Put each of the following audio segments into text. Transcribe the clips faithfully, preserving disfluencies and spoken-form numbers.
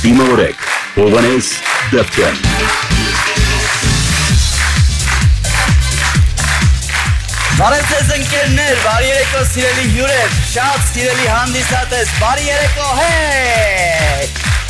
Դիմորեք, Հովանես Դավթյան։ Բարև ձեզ ընկերներ, բարի երեկո սիրելի հյուրեր, շատ սիրելի հանդիսատես, բարի երեկո, հեյ!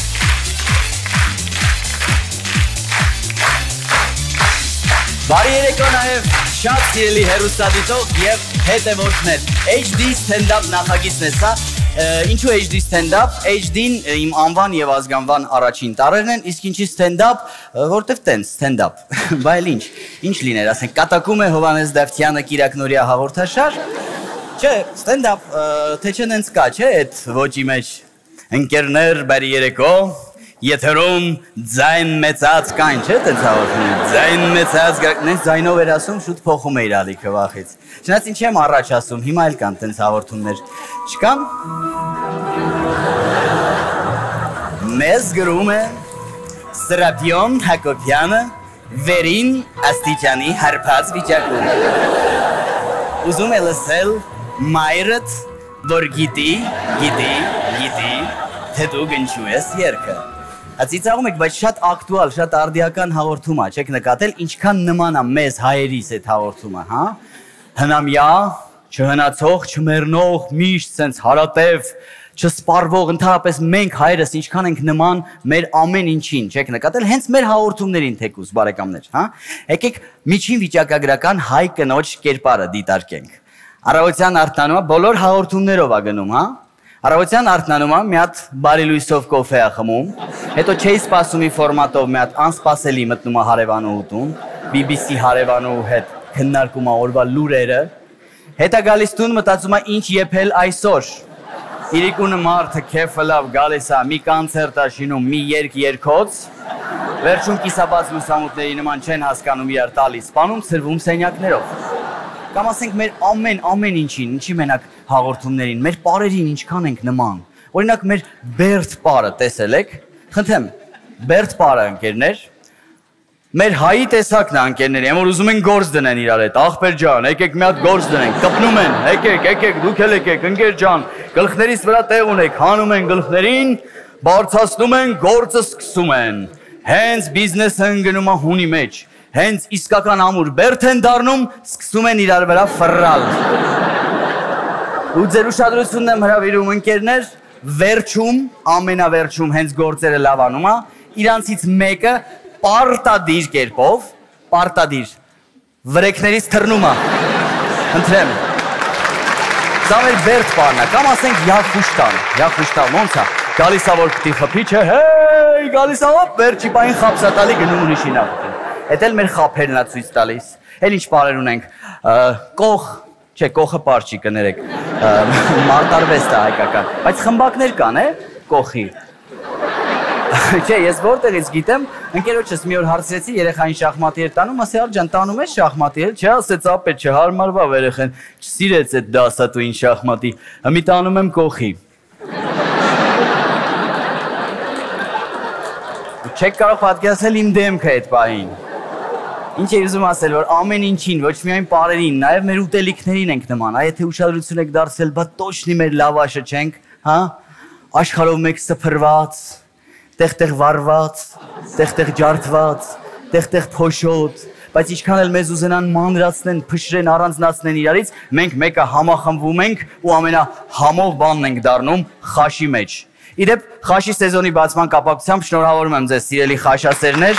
Բարի երեկո նաև շատ սիրելի հեռուստադիտող և հետևորդներ, H D Stand-up նախագիծն է սա, ինչու H D Stand-up, H D-ն իմ անվան և ազգանվան առաջին տառերն են, իսկ ինչի Stand-up, որտև տենց Stand-up, բայել ինչ, ինչ լիներ, ասենք, կատակում է Հովանես Դավթյանը կիրակնորյա հաղորդաշար, չէ, Stand-up, թե չէ նենց կա, չէ, այդ ոճի մեջ, ընկերներ, բարի երեկո, եթերում ձայն մեծած կային, չէ, տենց հաղորդում, ձայն մեծած, նենց ձայնով էր ասում, շուտ փոխում է իր ալիքը վախից, չնայած ինչ եմ առաջ ասում, հիմա էլ կան տենց հաղորդումներ, չկան, մեզ գրում է Սրապիոն Հակոբյանը վերին աստիճանի հարբած վիճակում, ուզում է լսել մայրդ, որ գիտի, գիտի, գիտի, թե դու գնչու ես երգը Ածիծաղում եք, բայց շատ ակտուալ, շատ արդիական հաղորդում է, չեք նկատել, ինչքան նման է մեզ հայերիս այդ հաղորդումը, հա? Հնամյա, չհնացող, չմեռնող, միշտ սենց հարատև, չսպարվող, ընդհանրապես մենք հայերս ինչքան ենք նման մեր ամեն ինչին, չեք նկատել, հենց մեր հաղորդումներին թեկուզ, բարեկամներ, հա? Եկեք միջին վիճակագրական հայ կնոջ կերպարը դիտարկենք։ Առավոտյան արթնանում է, բոլոր հաղորդումներով է գնում, հա? Առավոտյան արթնանում եմ, մի հատ բարի լույսով կոֆե է խմում, հետո չէի սպասումի ֆորմատով մի հատ անսպասելի մտնում է հարևանու ուտում, B B C հարևանու հետ քննարկում է օրվա լուրերը, հետո գալիս տուն մտածում է ինչ եփել այսօր, իրիկունը մարդը քեֆը լավ գալիս է, մի կոնցերտ է շինում, մի երգ երգոց, վերջում կիսաբաց լուսամուտների նման չեն հասկանում իրար տալիս, սպանում ցրվում սենյակներով։ Կամ ասենք մեր ամեն, ամեն ինչին, ինչի մենակ հաղորդումներին, մեր պարերին ինչքան ենք նման։ Օրինակ մեր Բերդ պարը տեսել եք, խնդրեմ, Բերդ պարը ընկերներ, մեր հայի տեսակն է ընկերներ, եմ որ ուզում են գործ դնեն իրար հետ, ախպեր ջան, եկեք մի հատ գործ դնենք, կպնում են, եկեք, եկեք, դուք էլ եկեք, ընկեր ջան, գլխներիս վրա տեղ ունեք, հանում են գլխներին, բարձրացնում են, գործը սկսում են, հենց բիզնեսը ընկնում է հունի մեջ, հենց իսկական ամուր Բերդ են դառնում, սկսում են իրար վրա ֆռալ։ Ու ձեր ուշադրությունն եմ հրավիրում ընկերներ, վերջում, ամենավերջում հենց գործերը լավանում է, իրանցից մեկը պարտադիր կերպով, պարտադիր, վրեքներից թռնում է, ընտրեմ, սա մեր Բերդ պարն է, կամ ասենք Յախուշտան, Յախուշտան, ոնց է, գալիս է որ պտի խփի չէ, հեյ, գալիս է որ վերջի պային խապսատալի գնում ունի շինավտին, հետ էլ մեր խապերն է ցույց տալիս, էլ ինչ պարեր ունենք, կող, չէ, կողը պար չի կներեք, մարտարվեստ է հայկական, բայց խմբակներ կան է, կողի, չէ, ես որտեղից գիտեմ, ընկերոջս մի օր հարցրեցի երեխային շախմատի էր տանում, ասի ար ջան, տանում ես շախմատի էլ, չէ, ասեց ապետ չհարմարվավ երեխեն, չսիրեց այդ դասատուին շախմատի, մի տանում եմ կողի։ Չեք կարող պատկերացնել իմ դեմքը այդ պահին։ Ինչ է ուզում ասել, որ ամեն ինչին, ոչ միայն պարերին, նաև մեր ուտելիքներին ենք նման, այ եթե ուշադրություն եք դարձել, բա տոշնի մեր լավաշը չենք, հա? Աշխարհով մեկ սփռված, տեղ-տեղ վառված, տեղ-տեղ ջարդված, տեղ-տեղ փոշոտ, բայց ինչքան էլ մեզ ուզենան մանրացնեն, փշրեն, առանձնացնեն իրարից, մենք մեկը համախմբվում ենք ու ամենահամով բանն ենք դառնում խաշի մեջ։ Իդեպ խաշի սեզոնի բացման կապակցությամբ շնորհավորում եմ ձեզ սիրելի խաշասերներ։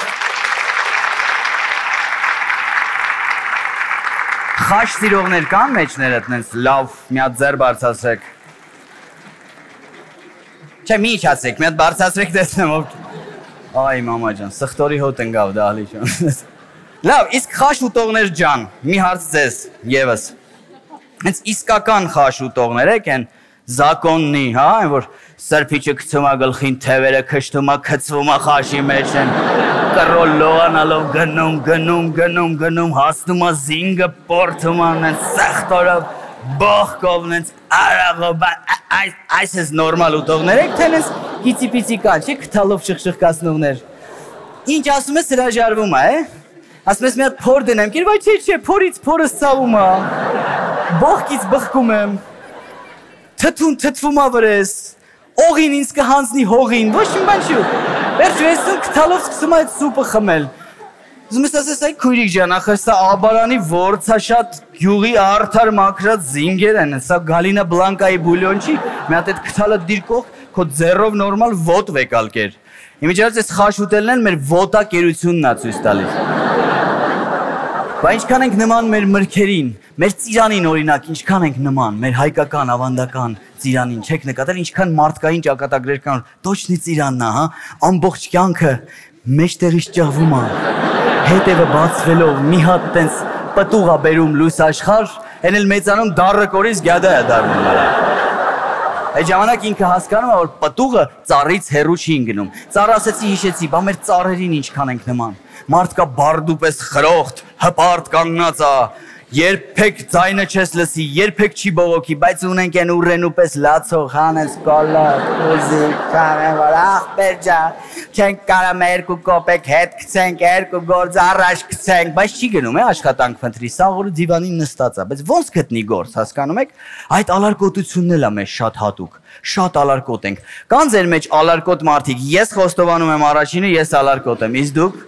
Խաշ սիրողներ կան մեջներդ նենց լավ մի հատ ձեռ բարձրացրեք։ Չէ, մի իջացրեք, մի հատ բարձրացրեք տեսնեմ ով։ Այ մամա ջան, սխտորի հոտ ընկավ դահլիճում։ Լավ, իսկ խաշ ուտողներ ջան, մի հարց ձեզ եւս։ Հենց իսկական խաշ ուտողներ եք են Զակոննի, հա, այն որ սրբիչը գցում է գլխին, թևերը քշտում է, գցվում է խաշի մեջ են, կռոլ լողանալով գնում, գնում, գնում, գնում, հասնում է զինգը պորտում է, նենց սախտորով, բողկով, նենց արաղով, այս ես նորմալ ուտողներ եք, թե նենց հիցի-պիցի կան, չէ, կթալով շխշխկացնողներ։ Ինչ ասում ես հրաժարվում է, ասում ես մի հատ փոր դնեմ, կիր, վայ չէ, չէ, փորից փորս ցավում է, բողկից բխկում եմ, թթուն թթվում է վրես, օղին ինձ կհանձնի հողին, ոչ մի բան չի։ Վերջ վերցնում կթալով սկսում այդ սուպը խմել։ Ուզում ես ասես, այ քույրիկ ջան, ախր սա Աբարանի Որցաշատ գյուղի արդար մաքրած զինգեր են, սա Գալինա Բլանկայի բուլյոն չի, մի հատ այդ կթալը դիրկող քո ձեռով նորմալ ոտ վեկալ կեր։ Իմիջիայլոց այս խաշ ուտելն են մեր ոտակերությունն է ցույց տալիս։ Բա ինչքան ենք նման մեր մրգերին, մեր ծիրանին օրինակ, ինչքան ենք նման, մեր հայկական, ավանդական ծիրանին, չեք նկատել ինչքան մարդկային ճակատագրեր կան, տոչնի ծիրանն է, հա, ամբողջ կյանքը մեջտեղից ճահվում է, հետևը բացվելով մի հատ տենց պտուղ է բերում լույս աշխարհ, այն էլ մեծանում դառը կորից գյադա է դառնում նրա։ Այդ ժամանակ ինքը հասկանում է, որ պտուղը ծառից հեռու չի ընկնում։ Ծառ ասեցի, հիշեցի, բա մեր ծառերին ինչքան ենք նման։ Մարդկա բարդու պես խրոխտ, հպարտ կանգնած է, երբեք ձայնը չես լսի, երբեք չի բողոքի, բայց ունենք են ուռենու պես լացող հանես կոլոտ, ուզիկ, կանեմ, որ ախպեր ջան, չենք կարամ երկու կոպեկ հետ գցենք, երկու գործ առաջ գցենք, բայց չի գնում է աշխատանք փնտրի, սաղորը դիվանին նստած է, բայց ոնց գտնի գործ, հասկանում եք, այդ ալարկոտությունն էլ է մեզ շատ հատուկ, շատ ալարկոտ ենք, կան ձեր մեջ ալարկոտ մարդիկ, ես խոստովանում եմ առաջինը, ես ալարկոտ եմ, իսկ դուք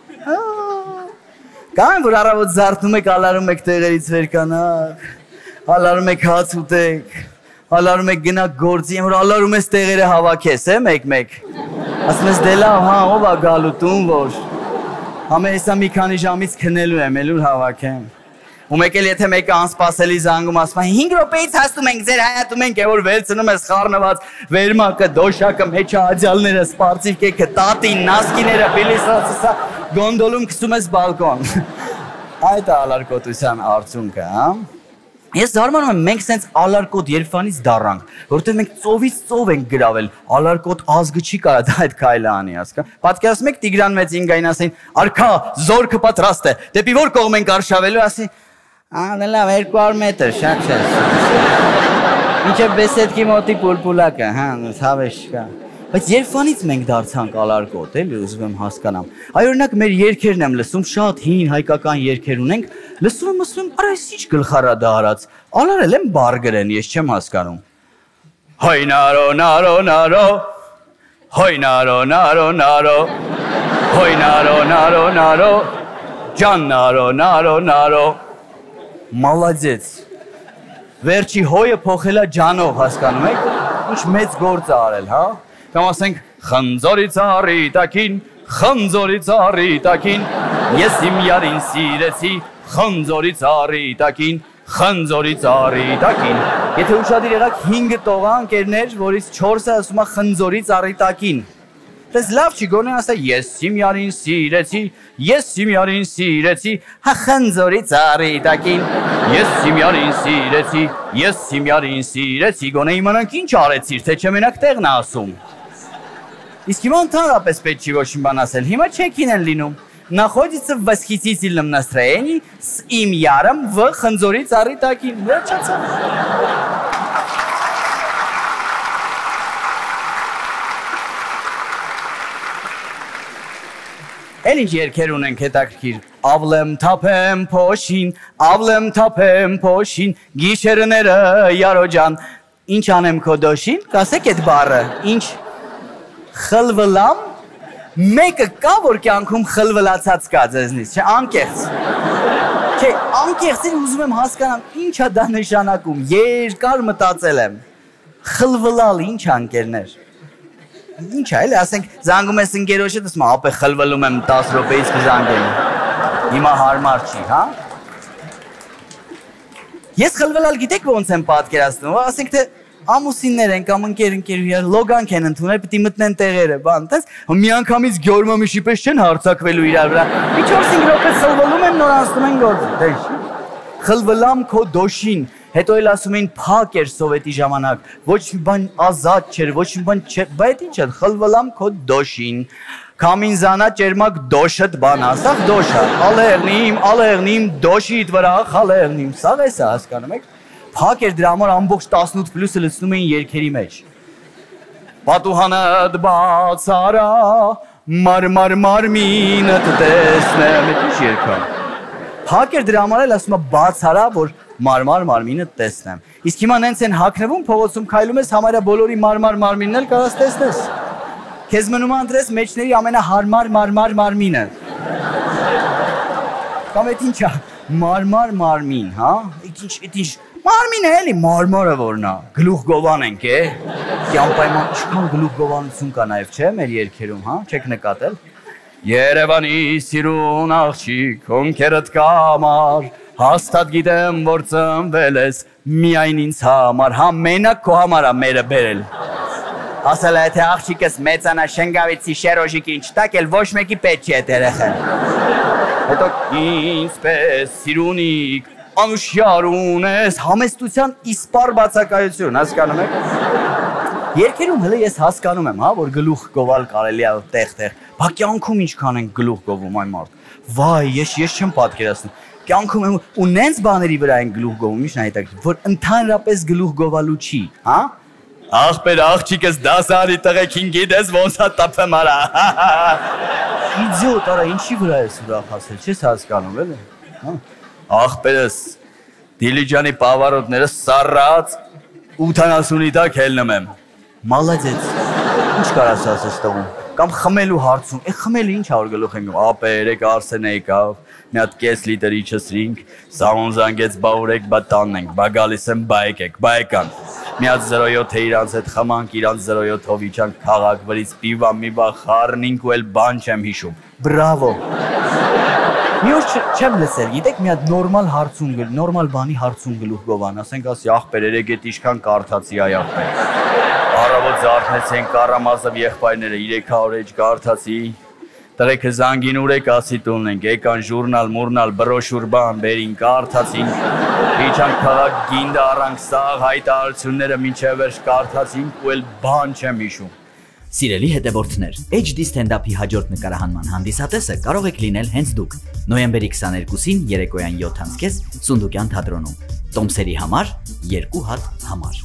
Կան, որ առավոտ զարթնում եք, ալարում եք տեղերից վերկանաք, ալարում եք հաց ուտեք, ալարում եք գնաք գործի, որ ալարում ես տեղերը հավաքես, է մեկ-մեկ, ասում ես դե լավ, հա, ով է գալու տուն, որ, համե հեսա մի քանի ժամից քնելու եմ, էլ ուր հավաքեմ, ու մեկ էլ եթե մեկը անսպասելի զանգում ասում է, հինգ րոպեից հասնում ենք, ձեր հայատում ենք, է որ վերցնում ես խառնված վերմակը, դոշակը, մեջը աջալները, սպարծիվ կեքը, տատին, նասկիները, բիլիսացսա, գոնդոլում կսում ես բալկոն, այդ է ալարկոտության արդյունքը, հա? Ես զարմանում եմ, մենք սենց ալարկոտ երբանից դառանք, որովհետև մենք ծովից ծով ենք գրավել, ալարկոտ ազգը չի կարա դա այդ քայլը անի, հասկա։ Պատկերացնում եք Տիգրան Մեծինգային ասին, արքա, զորքը պատրաստ է, դեպի որ կողմ ենք արշավելու, ասի, ա, լավ, երկու հարյուր մետր, շատ չես։ Մինչև Բեսեդկի մոտի պուլպուլակը, հա, հավես չկա։ Բայց երբանից մենք դարձանք ալարկոտ, էլի ուզում եմ հասկանամ։ Այ օրինակ մեր երգերն եմ լսում, շատ հին հայկական երգեր ունենք, լսում եմ, ասում եմ, արա այս ի՞նչ գլխարադա արած, ալարել եմ բառ գրեն, ես չեմ հասկանում։ Հայ նարո նարո նարո, հայ նարո նարո նարո, հայ նարո նարո նարո, ջան նարո նարո նարո, մալադեց։ Վերջի հոյը փոխելա ջանով, հասկանում եք, ինչ մեծ գործ է արել, հա։ Կամ ասենք խնձորի ծառի տակին, խնձորի ծառի տակին, ես իմ յարին սիրեցի, խնձորի ծառի տակին, խնձորի ծառի տակին։ Եթե ուշադիր եղաք հինգը տողա ընկերներ, որից չորսը ասում է խնձորի ծառի տակին։ Դες լավ չի գոնե ասա ես իմ յարին սիրեցի, ես իմ յարին սիրեցի, հա խնձորի ծառի տակին, ես իմ յարին սիրեցի, ես իմ յարին սիրեցի, գոնե իմանանք ինչ արեցիր, թե չէ մենակ տեղն է ասում։ Իսկ հիմա ընդհանրապես պետք չի ոչ մի բան ասել, հիմա չեքին են լինում, находится в восхитительном настроении с им яром в խնձորի ծառի տակին, վերջացավ։ Էլ ինչ երգեր ունենք հետաքրքիր, ավլեմ թափեմ փոշին, ավլեմ թափեմ փոշին, գիշերները յարո ջան, ինչ անեմ քո դոշին, կասեք այդ բառը, ինչ խլվլամ, մեկը կա, որ կյանքում խլվլացած կա ձեզնից, չէ, անկեղծ, չէ, անկեղծին ուզում եմ հասկանամ, ինչ է դա նշանակում, երկար մտածել եմ, խլվլալ, ինչ անկերներ, ինչ է, էլի, ասենք, զանգում ես ընկերոջդ, ասում ապե խլվլում եմ տասը րոպեից կզանգեմ, հիմա հարմար չի, հա? Ես խլվլալ գիտեք ոնց եմ պատկերացնում, ասենք թե ամուսիններ են կամ ընկեր-ընկերուհիներ լոգանք են ընդունել, պիտի մտնեն տեղերը, բան, տես, մի անգամից գյորմամիշի պես չեն հարցակվելու իրար վրա, մի չորս-հինգ րոպե խլվլում են, նոր անցնում են գործը, դեշ, խլվլամ քո դոշին, հետո էլ ասում էին փակ էր սովետի ժամանակ, ոչ մի բան ազատ չէր, ոչ մի բան չէր, բայց ինչ է, խլվլամ քո դոշին, Քամին զանա ճերմակ դոշըտ բանա, սաղ դոշա, ալեղնիմ, ալեղնիմ, դոշիտ վրա, խալեղնիմ, սաղ ես է հասկանում եք, փակ էր դրա համար ամբողջ տասնութ պլյուսը լցնում էին երգերի մեջ։ Պատուհանդ բաց արա, մարմար մարմինդ տեսնեմ, էդ ինչ երգ է։ Փակ էր դրա համար էլ ասում է բաց արա, որ մարմար մարմինը տեսնեմ։ Իսկ հիմա նենց են հագնվում փողոցում քայլում ես համարյա բոլորի մարմար մարմինն էլ կարաս տեսնես։ Քեզ մնում է ընտրես մեջների ամենահարմար մարմար մարմինը։ Կամ էդ ինչա, մարմար մարմին, հա։ Ինչ, էդ ինչ, մարմինը էլի մարմարը որն է։ Գլուխ գովան ենք, է։ Անպայման ինչքան գլուխ գովանություն կա նաև, չէ՞, մեր երգերում, հա, չեք նկատել։ Երևանի սիրուն աղջիկ, հոնքերդ կամար, հաստատ գիտեմ, որ ծնվել ես միայն ինձ համար, հա մենակ քո համար է մերը բերել։ Ասել է, թե աղջիկս մեծանա շենգավիցի շերոժիկին չտակ, էլ ոչ մեկի պետք չի էդ երեխան։ Հետո ինձ պես սիրունիկ, անուշյար ունես, համեստության իսպար բացակայություն, հասկանում եք։ Երկերում հələ ես հասկանում եմ, հա, որ գլուխ գովալ կարելի է տեղ-տեղ, բա կյանքում ինչքան են գլուխ գովում այն մարդ։ Վայ, ես ես չեմ պատկերացնում։ Կյանքում եմ ու նենց բաների վրա են գլուխ գովում, ինչ նայեք, որ ընդհանրապես գլուխ գովալու չի, հա։ Ախպեր աղջիկս դասարի տղեկին գիտես ոնց է տփեմ արա։ Իձիոտ, արա, ինչի վրա ես ուրախացել, չես հասկանում, էլի։ Ախպերս Դիլիջանի պավարոտները սառած ութանասունի տակ հելնում եմ։ Մալադեց, ինչ կարաս ասես տղում, կամ խմելու հարցում, է խմելը ինչ ա որ գլուխ ենք գում, ապե երեք Արսենը եկավ, մի հատ կես լիտր իջեցրինք, սամոն զանգեց բա ուրեք, բա տանն ենք, բա գալիս եմ բա եկեք, բա եկան, մի հատ զրո յոթ է իրանց հետ խմանք, իրանց զրո յոթով իջանք քաղաք վրից պիվա մի բա խառնինք ու էլ բան չեմ հիշում, բրավո։ Մի օր չեմ լսել, գիտեք մի հատ նորմալ հարցում, նորմալ բանի հարցում գլուխ գովան, ասենք ասի ախպեր երեք էդ իշքան կարդացի այ ախպեր։ Առավոտ զարթնեցին Կարամազով եղբայրները երեք հարյուր էջ կարդացի, տղեկը զանգին ուրեք ասի տունն ենք, եկան ժուրնալ, մուրնալ, բրոշուր բան, բերին կարդացին, իջանք քաղաք գինդը առանք սաղ հայտարարությունները մինչև վերջ կարդացինք ու էլ բան չեմ հիշում։ Սիրելի հետևորդներ, H D Stand-up-ի հաջորդ նկարահանման հանդիսատեսը կարող եք լինել հենց դուք։ Նոյեմբերի քսաներկուսին երեկոյան յոթ անցկես Սունդուկյան թատրոնում։ Տոմսերի համար երկու հատ համար։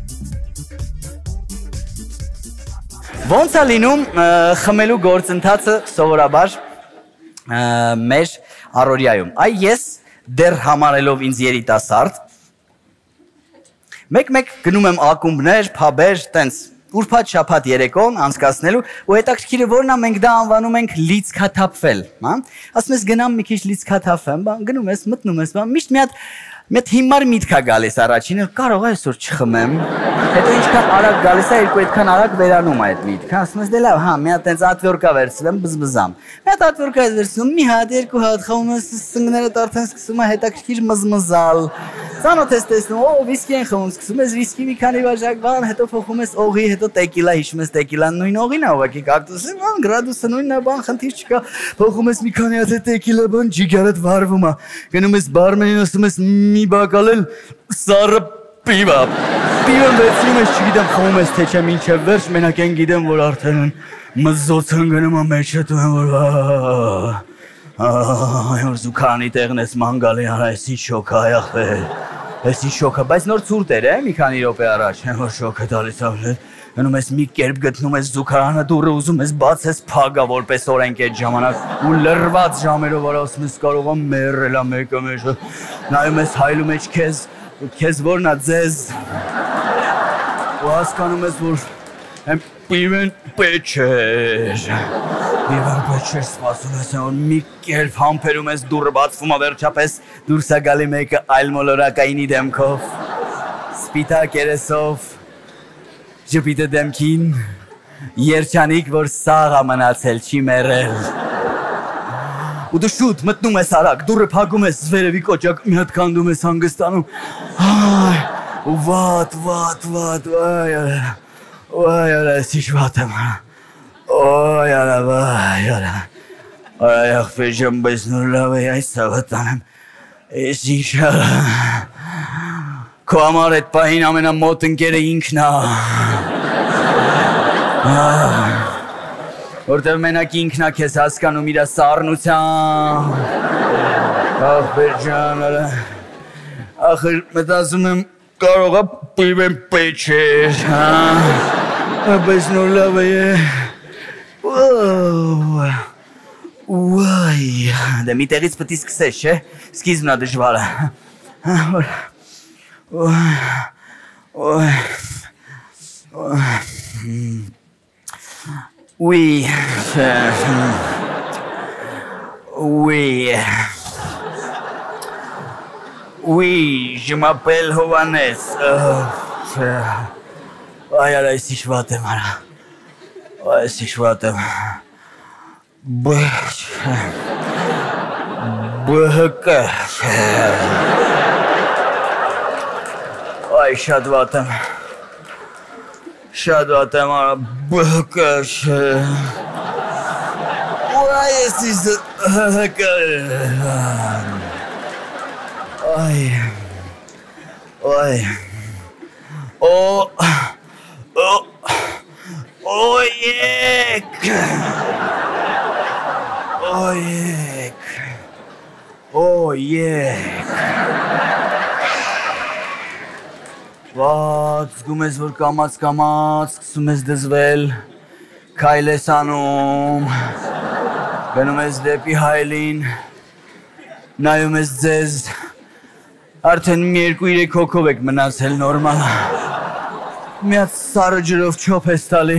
Ոնց է լինում խմելու գործընթացը սովորաբար մեր առօրյայում։ Այ ես դեռ համարելով ինձ երիտասարդ, մեկ-մեկ գնում եմ ակումբներ, փաբեր, տենց ուրբաթ շաբաթ երեկոն անցկացնելու ու հետաքրքիրը որն է մենք դա անվանում ենք լիցքաթափվել, հա։ Ասում ես գնամ մի քիչ լիցքաթափեմ, բան գնում ես, մտնում ես, բան միշտ մի հատ մի հատ հիմար միտք է գալիս առաջինը, կարող է այսօր չխմեմ։ Հետո ինչքան արագ գալիս է, երկու այդքան արագ վերանում է այդ միտքը, ասում ես դե լավ, հա, մի հատ տենց ատվորկա վերցնեմ, բզբզամ։ Մի հատ ատվորկա ես վերցնում, մի հատ, երկու հատ խմում ես, սնկները արդեն սկսում է հետաքրքիր մզմզալ։ Ծանոթ ես տեսնում, օ, վիսկի են խմում, սկսում ես վիսկի մի քանի բաժակ բան, հետո փոխում ես օղի, հետո տեկիլա, հիշում ես տեկիլան նույն օղին է, ուղղակի կակտուսը, բան, գրադուսը նույնն է, բան, խնդիր չկա, փոխում ես մի քանի հատ տեկիլա, բան, ջիգարդ վառվում է, գնում ես բարմենին, ասում ես մի բակալել սառը պիվա, պիվան վերցնում ես, չգիտեմ, խմում ես, թե չէ մինչև վերջ, մենակ են գիտեմ, որ արդեն մզոց են գնում է մեջը, դու են, որ որ զուքանի տեղն ես մանգալի արա, ես ինչ շոք է, ախպեր, ես ինչ շոք է, բայց նոր ցուրտ էր, մի քանի րոպե առաջ, որ շոք է տալիս ավլեր, գնում ես մի կերպ գտնում ես զուքարանը դուռը ուզում ես բացես փագա որպես օրենք այդ ժամանակ ու լրված ժամերով արա ասում ես կարող եմ մեռելա մեկը մեջը, նայում ես հայլում ես քեզ, քեզ որն է ձեզ, ու հասկանում ես, որ պիվեն պեչ էր, Իվան պեչեր սպասում ես, որ մի կերպ համբերում ես դուռը բացվում է վերջապես, դուրս է գալի մեկը այլ մոլորակայինի դեմքով, սպիտակ երեսով, ժպիտը դեմքին, երջանիկ, որ սաղ է մնացել, չի մեռել։ Ու դու շուտ մտնում ես արագ, դուռը փակում ես, վերևի կոճակ մի հատ քանդում ես հանգստանում, ու վատ, վատ, վատ, այ արա, այ արա, ես ինչ վատ եմ, Օй, արա, վայ, արա, այ ախպեր ջան, բայց նոր լավ է, այս սավատան եմ, ես ինչ արա, քո համար այդ պահին ամենամոտ ընկերը ինքն է, որտև մենակ ինքն է քեզ հասկանում իրա սառնությամբ, ախպեր ջան, արա, ախր մտածում եմ կարող է պիվեն պեչեր, բայց նոր լավ է, Ուայ, դե մի տեղից պտի սկսես, չէ, սկիզբն է դժվարը, Oui. Oui. Oui, je m'appelle Hovannes. Ay, ara եսի շվատ եմ արա։ Ay, եսի շվատ եմ։ Բեչ։ Բհկ։ Ay, շատ վատ եմ։ Շատ վատ եմ արա, բհկ։ Ay, եսի բհկ։ Ay. Ay. Oh. Oh. Oh, yek. Oh, yek. Oh, yek. Ված, զգում ես, որ կամաց կամաց, սկսում ես դզվել, քայլ ես անում, գնում ես դեպի հայլին, նայում ես ձեզ, արդեն մի երկու երեք հոգով եք մնացել նորմալ, մի հատ սարը ջրով չոփ ես տալի,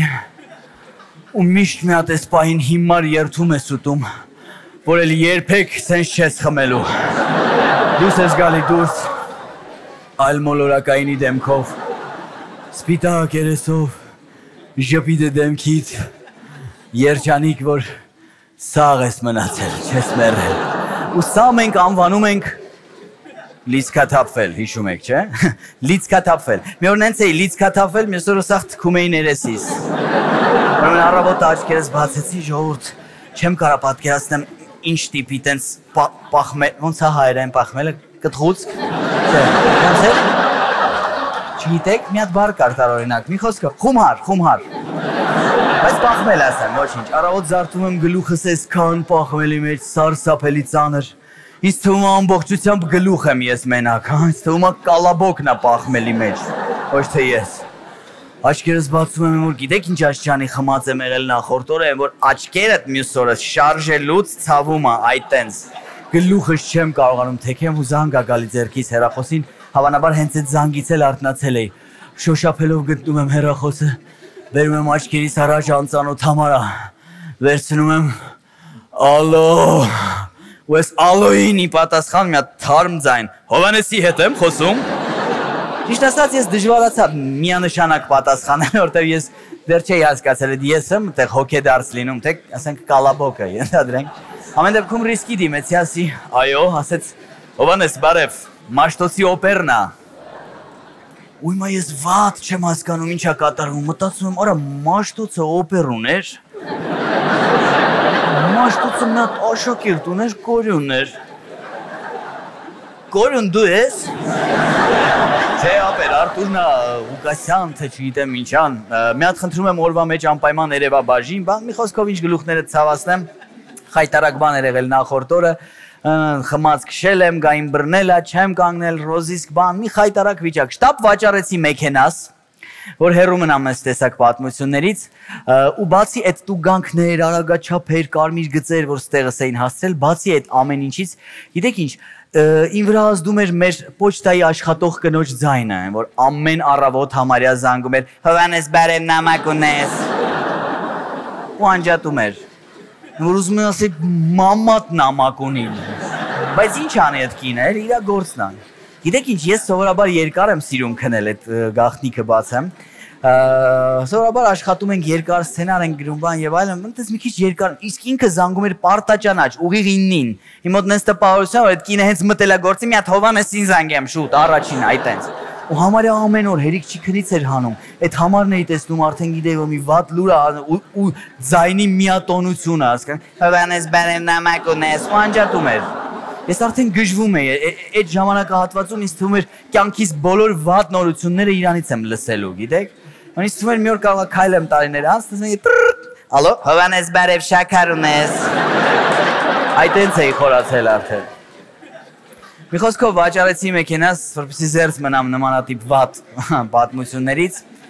ու միշտ մի հատ ես պահին հիմար երթում ես ուտում, որ էլ երբեք սենց չես խմելու, դուրս ես գալի դուրս, այլ մոլորակայինի դեմքով, սպիտակ երեսով, ժպիտը դեմքիդ, երջանիկ, որ սաղ ես մնացել, չես մեռել, ու սա մենք անվանում ենք լիցքաթափվել, հիշում եք, չէ? Լիցքաթափվել, մի օր նենց էի լիցքաթափվել, մյուս օրը սաղ թքում էի ներեսիս, որմեն առավոտ աչքերս բացեցի, ժողովուրդ, չեմ կարա պատկերացնեմ ինչ տիպի տենց պախմել, ոնց է հայերեն պախմելը, կտղուցք, չէ, ոնց է, չգիտեք, մի հատ բար կար տարօրինակ, մի խոսքը, խումհար, խումհար, բայց պախմել ասեմ, ոչինչ, առավոտ զարթում եմ գլուխս այսքան պախմելի մեջ, սարսափելի ծանր, ինձ թվում է ամբողջությամբ գլուխ եմ ես մենակ, ինձ թվում է կալաբոկն է պախմելի մեջ, ոչ թե ես, աչքերս բացում եմ, որ գիտեք ինչ աչքյանի խմած եմ եղել նախորդ օրը, որ աչքերդ մյուս օրը շարժելուց ցավում է այդ տենց, գլուխս չեմ կարողանում թեքեմ ու զանգ ա գալի ձեռքիս հեռախոսին, հավանաբար հենց այդ զանգից էլ արթնացել էի, շոշափելով գտնում եմ հեռախոսը, բերում եմ աչքերիս առաջ անծանոթ համարա, վերցնում եմ, ալո, ու ես ալոյին ի պատասխան մի հատ թարմ ձայն, Հովանեսի հետ եմ խոսում, ճիշտ ասած ես դժվարացա միանշանակ պատասխանել, որտեղ ես դեռ չէի հասկացել, ես եմ այդտեղ հոգեդարձ լինում, թե ասենք կալաբոկը, ենթադրենք, ամեն դեպքում ռիսկի դիմեցի, ասի, այո, ասեց, Հովանես, բարև, Մաշտոցի օպերն է, ու հիմա ես վատ չեմ հասկանում ինչ է կատարվում, մտածում եմ, արա Մաշտոցը օպեր ուներ, Մաշտոցը մի հատ աշակերտ ուներ, Կորյունն էր, Կորյուն դու ես, չէ ապեր, Արտուրն է, Ուկասյան, թե չգիտեմ ինչան, մի հատ խնդրում եմ օրվա մեջ անպայման երևա բաժին, բան մի խոսքով ինչ գլուխները ցավացնեմ, խայտարակ բան էր եղել նախորդ օրը, խմած քշել եմ, գային բռնել, չեմ կանգնել, ռոզիսկ բան, մի խայտարակ վիճակ, շտապ վաճառեցի մեքենաս, որ հեռու մնամ այս տեսակ պատմություններից, ու բացի այդ տուգանքներ, արագաչափեր, կարմիր գծեր, որ ստեղս էին հասցրել, բացի այդ ամեն ինչից, գիտեք ինչ, իմ վրա ազդում էր մեր պոչտայի աշխատող կնոջ ձայնը, որ ամեն առավոտ համարյա զանգում էր, Հովանես բարև նամակ ունես, ու անջատում էր, որ ուզում եմ ասել մամատ նամակ ունի, բայց ինչ անի այդ կինը, իրա գործն անի, գիտեք ինչ, ես սովորաբար երկար եմ սիրում քնել այդ գաղտնիքը բացեմ, սովորաբար աշխատում ենք երկար սցենար ենք գրում բան եւ այլն, այնտես մի քիչ երկար, իսկ ինքը զանգում էր պարտաճանաչ, ուղիղ իննին, իմ մոտ նենց տպավորության, որ այդ կինը հենց մտել է գործի, մի հատ Հովանեսին զանգեմ շուտ, առաջին այդ տենց, ու համարյա ամեն օր հերիք չիքնից էր հանում, այդ համարն էի տեսնում, արդեն գիտեի, որ մի վատ լուր է ու ձայնի միատոնությունը, հասկանում, Հովանես բարև նամակ ունես, ու անջատում էր։ Ես արդեն գժվում էի, այդ ժամանակահատվածում ինձ թվում էր կյանքիս բոլոր վատ նորությունները իրանից եմ լսելու, գիտեք։ Ինձ թվում էր մի օր կարող է քայլեմ տարիներ անց, տեսնեմ ալո, Հովանես բարև շաքար ունես։ Այդ տենց էի խորացել արդեն։ Մի խոսքով վաճառեցի մեքենաս, որպեսզի զերծ մնամ նմանատիպ վատ պատմություններից։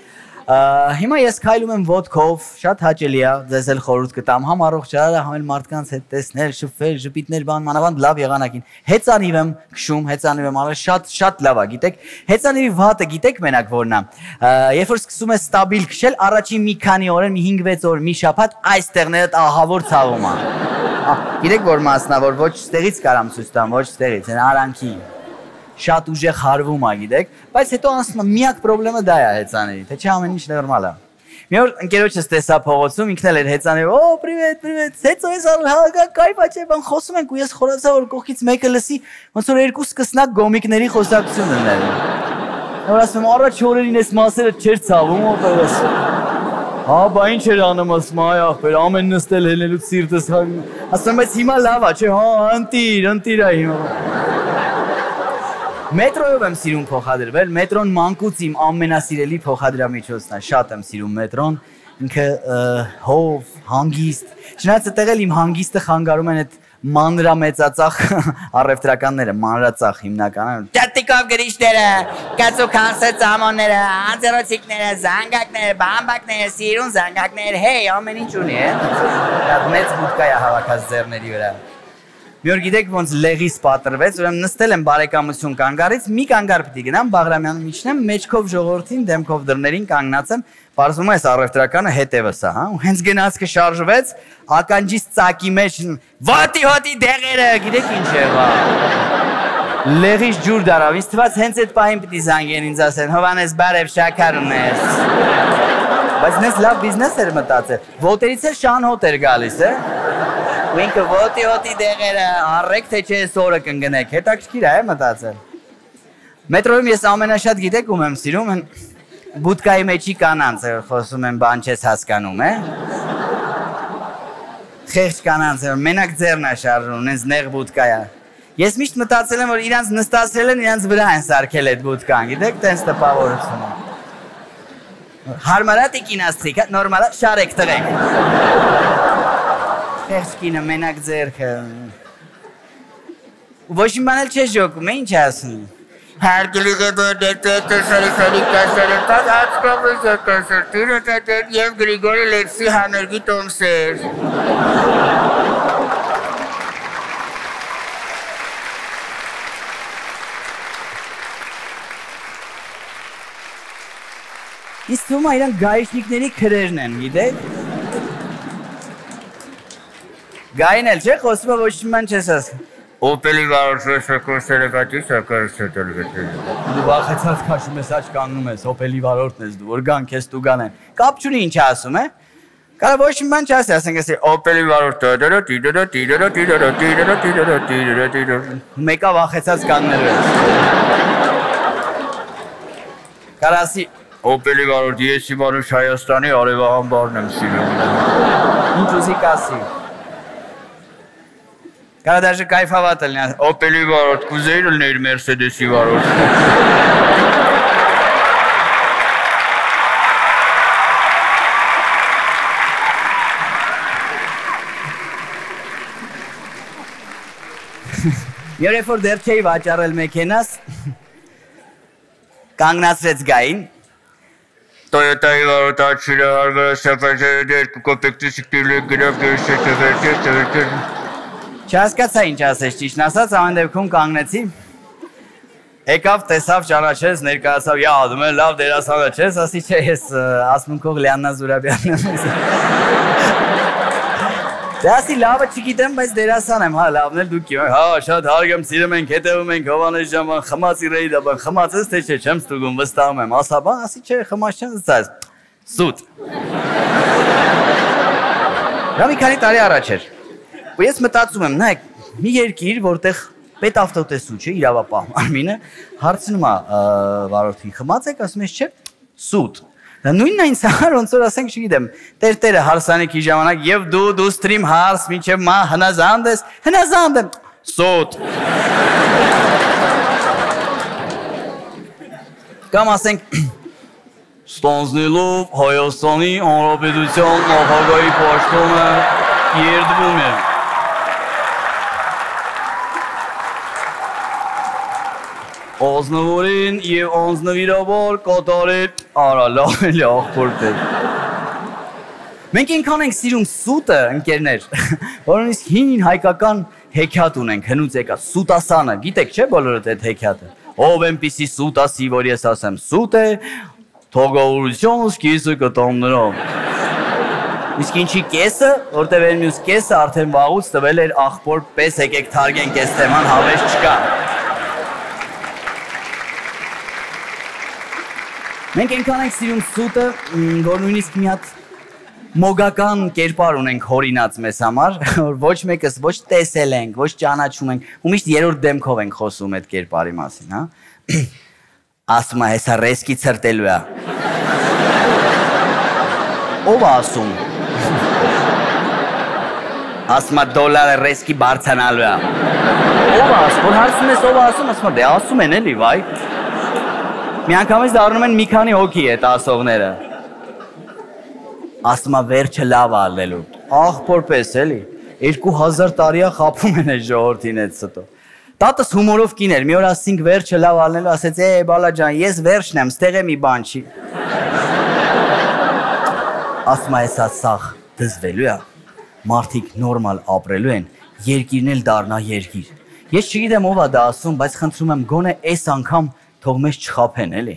Հիմա ես քայլում եմ ոդկով, շատ հաճելի է, ձեզ էլ խորհուրդ կտամ, համ առողջարար, համ էլ մարդկանց հետ տեսնել, շփվել, ժպիտներ, բան, մանավանդ լավ եղանակին։ Հեծանիվ եմ քշում, հեծանիվ եմ արել, շատ շատ լավ է, գիտեք։ Հեծանիվի վատը գիտեք մենակ որն է։ Երբ որ սկսում ես ստաբիլ քշել, առաջին մի քանի օր, մի հինգ-վեց օր, մի շաբաթ այստեղներդ ահավոր ցավում է։ Գիտեք որ մասնա, որ ոչ ստեղից կարամ ցույց տամ, ոչ ստեղից, այն արանքի շատ ուժեղ հարվում է, գիտեք, բայց հետո անցնում է միակ խնդրումը դա է հեծաների, թե չէ ամեն ինչ նորմալ է։ Մի օր ընկերոջս տեսա փողոցում, ինքն էլ էր հեծաներ, «Օ, պրիվետ, պրիվետ, հեծո ես արել, հա, կայֆ ա չէ, բան խոսում ենք» ու ես խորացա որ կողքից մեկը լսի, ոնց որ երկու սկսնակ գոմիկների խոսակցություն ուներ։ Որ ասում եմ, առաջ օրերին այս մասերը չէր ցավում, ո՞ր է։ Հա, բա ինչ էր անում, ասում այ ախպեր, ամեն նստել հելնելուց սիրտս ասում բայց հիմա լավ է, չէ, հա, ընտիր, ընտիր է հիմա։ Մետրոյով եմ սիրում փոխադրվել, մետրոն մանկուց իմ ամենասիրելի փոխադրամիջոցն է, շատ եմ սիրում մետրոն, ինքը հով, հանգիստ, չնայած այդտեղ էլ իմ հանգիստը խանգարում են այդ մանրամեծածախ առևտրականները, մանրածախ հիմնականը։ Ճատիկով գրիչները, կացուքանսը ծամոնները, անձերոցիկները, զանգակները, բամբակները, սիրուն զանգակներ, հեյ, ամեն ինչ ունի, է։ Մեծ բուտկա է հավաքած ձեռների վրա։ Մի օր գիտեք ոնց լեղիս պատրվեց, ուրեմն նստել եմ բարեկամություն կանգարից, մի կանգար պիտի գնամ Բաղրամյանը միջնեմ, մեջքով ժողովրդին, դեմքով դռներին կանգնած եմ, պարզվում է այս առևտրականը հետևս է, հա, ու հենց գնացքը շարժվեց, ականջից ծակի մեջ վատի հոտի դեղերը, գիտեք ինչ եղա։ Լեղից ջուր դարավ, ինձ թվաց հենց այդ պահին պիտի զանգեն ինձ ասեն, Հովանես բարև շաքար ունես։ Բայց նես լավ բիզնես էր մտածել, ոտերից էլ շան հոտ էր գալիս, է։ Ու ինքը ոտի հոտի դեղերը, առեք թե չէ ես օրը կնգնեք, հետաքրքիր է մտածել։ Մետրոյում ես ամենաշատ գիտեք ում եմ սիրում, բուտկայի մեջի կանանց է, խոսում եմ բան չես հասկանում, է։ Խեղճ կանանց է, մենակ ձեռն է շարժում, նենց նեղ բուտկա է։ Ես միշտ մտածել եմ, որ իրանց նստացրել են, իրանց վրա են սարքել այդ բուտկան, գիտեք, տենց տպավորությունը։ Հարմարա տիկինաստրիկ, նորմալա շարեք տղեք։ Խեղճ կինը մենակ ձեռքը։ Ոչ մի բան էլ չես ջոկում, է ինչ ասում։ Հարգելի եւ Գրիգորի Լեքսի հանրգի Տոմսեր։ Իսկ թվում է իրանք գայիշնիկների քրերն են, գիտեք։ Գային էլ չէ, խոսում է ոչ մի բան չես ասում։ Օպելի վարորդը շոկորսերը գատի շոկորս չտել գտել։ Դու վախեցած քաշում ես աչ կանգնում ես, օպելի վարորդն ես դու, որ գան քեզ դու գանեն։ Կապ չունի ինչ ասում է։ Կարա ոչ մի բան չասի, ասենք ասի օպելի վարորդը դրա տիդրա տիդրա տիդրա տիդրա տիդրա տիդրա տիդրա։ Մեկա վախեցած կանգնելու է։ Կարա ասի օպելի վարորդ, ես իմանուշ Հայաստանի արևահամբարն եմ սիրում։ Ինչ ուզի կասի։ Կարա դաժե կայֆավատ ելնի, օպելի վարորդ, կուզեիր ելներ Մերսեդեսի վարորդ։ Մի օր երբ որ դեռ չէի վաճառել մեքենաս, կանգնացրեց գային, Toyota-ի վարորդ աչիրը հարվերը սապաժերը երկու կոպեկտի սիկտիրլի գրավ գերսը չվերջեր, չվերջեր։ Չհասկացա ինչ ասես ճիշտն ասած, ամեն դեպքում կանգնեցի, եկավ, տեսավ, ճանաչեց, ներկայացավ, յա, դու մեր լավ դերասանը չես, ասի չէ, ես ասմունքող Լիաննա Զուրաբյանն եմ։ Դե ասի լավը չգիտեմ, բայց դերասան եմ, հա, լավն էլ դուք եմ, հա, շատ հարկ եմ, սիրում ենք, հետևում ենք, Հովանես ջան, բան, խմած իրեի դա, բան, խմած ես, թե չէ, չեմ ստուգում, վստահում եմ, ասա, բան, ասի չէ, խմած չեմ զծած, սուտ։ Դա մի քանի տարի առաջ էր, ու ես մտածում եմ, նայեք, մի երկիր, որտեղ պետավտոտեսուչը, իրավապահ Արմինը, հարցնում է վարորդին, խմած եք, ասում ես չէ, սուտ։ Նույնն այն սահար, ոնց որ ասենք չգիտեմ, տեր-տերը հարսանիքի ժամանակ և դու դու ստրիմ հարս, մինչև մա հնազանդ ես, հնազանդ եմ, սոտ։ Կամ ասենք, ստանձնելով Հայաստանի Հանրապետության նախագահի պաշտոնը երդվում է։ Օզնվորին և օնձնվիրավոր կոտորել արալավ էլ աղբորտել։ Մենք ինքան ենք սիրում սուտը, ընկերներ, որ նույնիսկ հին հայկական հեքիաթ ունենք, հնուց եկած, սուտասանը, գիտեք չէ բոլորդ այդ հեքիաթը։ Ով էնպիսի սուտասի, որ ես ասեմ, սուտ է, թողավորություն սկիզը կտամ նրան։ Իսկ ինչի կեսը, որտև են մյուս կեսը արդեն վաղուց տվել էր աղբոր պես եկեք թարգենք այս թեման հավես չկա։ Մենք ենքան ենք սիրում սուտը, որ նույնիսկ մի հատ մոգական կերպար ունենք հորինած մեզ համար, որ ոչ մեկս ոչ տեսել ենք, ոչ ճանաչում ենք, ու միշտ երրորդ դեմքով ենք խոսում այդ կերպարի մասին, հա։ Ասում է, հեսա ռեսկի ցրտելու է։ Ով ասում։ Ասում է դոլարը ռեսկի բարձանալու է։ Ով ասում, որ հարցում ես ով ասում, ասում է, դե ասում են էլի, վայ։ Մի անգամից դառնում են մի քանի հոգի այդ ասողները։ Ասում է վերջը լավ ալնելու։ Աղբոր պես էլի, երկու հազար տարիա խապում են այդ ժողովրդին այդ ստո։ Տատս հումորով կին էր, մի օր ասինք վերջը լավ ալնելու, ասեց է բալա ջան, ես վերջն եմ, ստեղ է մի բան չի։ Ասում է հեսա սաղ դզվելու է, մարդիկ նորմալ ապրելու են, երկիրն էլ դառնա երկիր։ Ես չգիտեմ ով է դա ասում, բայց խնդրում եմ գոնե այս անգամ թող մեզ չխափեն էլի։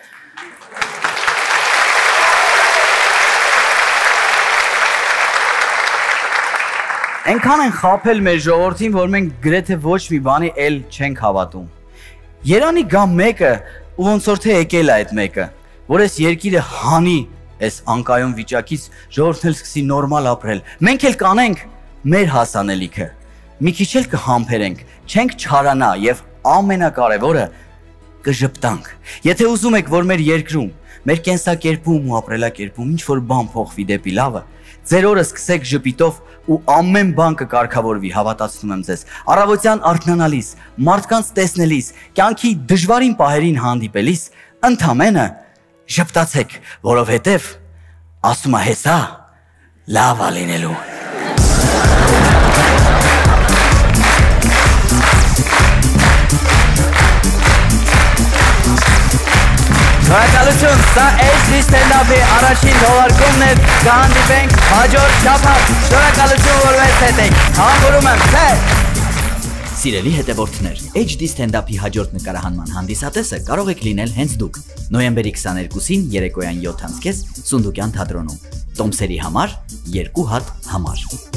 Ենքան են խապել մեր ժողորդին, որ մենք գրեթե ոչ մի բանի էլ չենք հավատում։ Երանի գամ մեկը, ու ոնց որ թե եկել է այդ մեկը, որ այս երկիրը հանի այս անկայուն վիճակից ժողորդն էլ սկսի նորմալ ապրել։ Մենք էլ կանենք մեր հասանելիքը, մի քիչ էլ կհամբերենք, չենք չարանա և ամենակարևորը կժպտանք։ Եթե ուզում եք, որ մեր երկրում, մեր կենսակերպում ու ապրելակերպում ինչ-որ բան փոխվի դեպի լավը, ձեր օրը սկսեք ժպիտով ու ամեն բան կկարգավորվի, հավատացնում եմ ձեզ։ Առավոտյան արթնանալիս, մարդկանց տեսնելիս, կյանքի դժվարին պահերին հանդիպելիս, ընդամենը ժպտացեք, որովհետև ասում է հեսա լավ ա լինելու։ Շնորհակալություն, սա էյչ դի ստենդափի առաջին թողարկումն է, կհանդիպենք հաջորդ շաբաթ, շնորհակալություն, որ մեզ հետ եք, համբուրում եմ, թե։ Սիրելի հետևորդներ, էյչ դի ստենդափի հաջորդ նկարահանման հանդիսատեսը կարող եք լինել հենց դուք, նոյեմբերի քսաներկուսին երեկոյան յոթ անցկես Սունդուկյան թատրոնում, տոմսերի համար երկու հատ համար։